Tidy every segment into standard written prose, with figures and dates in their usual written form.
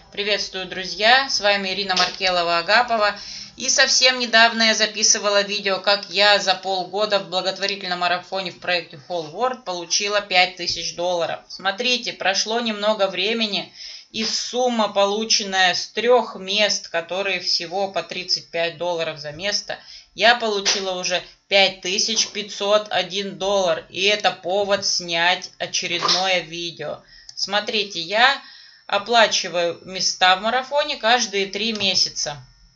Приветствую, друзья! С вами Ирина Маркелова-Агапова. И совсем недавно я записывала видео, как я за полгода в благотворительном марафоне в проекте Whole World получила $5000. Смотрите, прошло немного времени, и сумма, полученная с 3 мест, которые всего по $35 за место, я получила уже $5501. И это повод снять очередное видео. Смотрите, я оплачиваю места в марафоне каждые 3 месяца.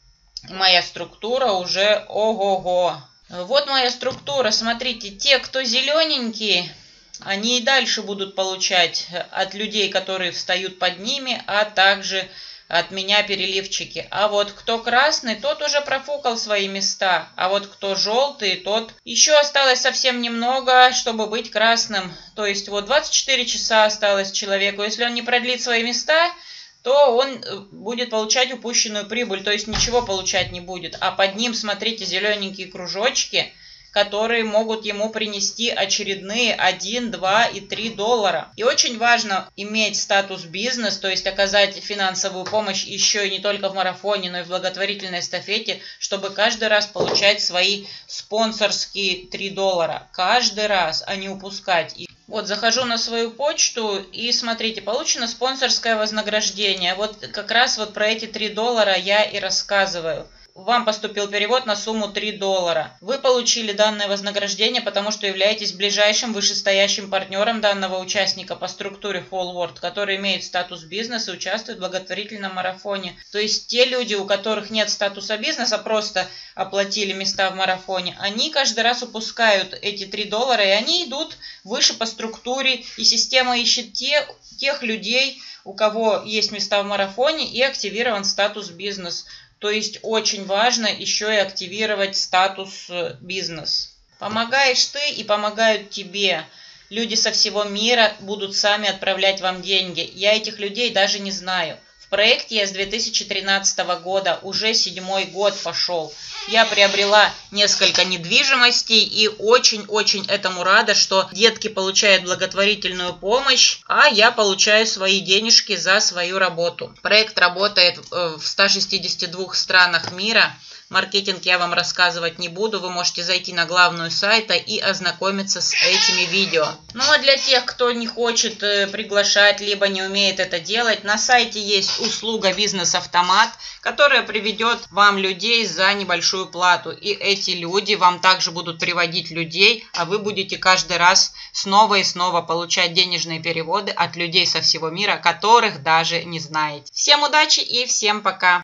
Моя структура уже ого-го. Вот моя структура. Смотрите, те, кто зелененькие, они и дальше будут получать от людей, которые встают под ними, а также от меня переливчики. А вот кто красный, тот уже профукал свои места. А вот кто желтый, тот еще осталось совсем немного, чтобы быть красным. То есть вот 24 часа осталось человеку. Если он не продлит свои места, то он будет получать упущенную прибыль, то есть ничего получать не будет. А под ним, смотрите, зелененькие кружочки, которые могут ему принести очередные 1, 2 и 3 доллара. И очень важно иметь статус бизнес, то есть оказать финансовую помощь еще и не только в марафоне, но и в благотворительной эстафете, чтобы каждый раз получать свои спонсорские 3 доллара. Каждый раз, а не упускать их. Вот, захожу на свою почту и смотрите, получено спонсорское вознаграждение. Вот как раз вот про эти 3 доллара я и рассказываю. Вам поступил перевод на сумму 3 доллара. Вы получили данное вознаграждение, потому что являетесь ближайшим вышестоящим партнером данного участника по структуре Whole World, который имеет статус бизнеса и участвует в благотворительном марафоне. То есть те люди, у которых нет статуса бизнеса, просто оплатили места в марафоне, они каждый раз упускают эти 3 доллара, и они идут выше по структуре, и система ищет тех людей, у кого есть места в марафоне и активирован статус бизнес. То есть очень важно еще и активировать статус бизнес. Помогаешь ты и помогают тебе. Люди со всего мира будут сами отправлять вам деньги. Я этих людей даже не знаю. В проекте я с 2013 года, уже 7-й год пошел. Я приобрела несколько недвижимостей и очень-очень этому рада, что детки получают благотворительную помощь, а я получаю свои денежки за свою работу. Проект работает в 162 странах мира. Маркетинг я вам рассказывать не буду, вы можете зайти на главную сайта и ознакомиться с этими видео. Ну а для тех, кто не хочет приглашать, либо не умеет это делать, на сайте есть услуга «Бизнес-автомат», которая приведет вам людей за небольшую плату. И эти люди вам также будут приводить людей, а вы будете каждый раз снова и снова получать денежные переводы от людей со всего мира, которых даже не знаете. Всем удачи и всем пока!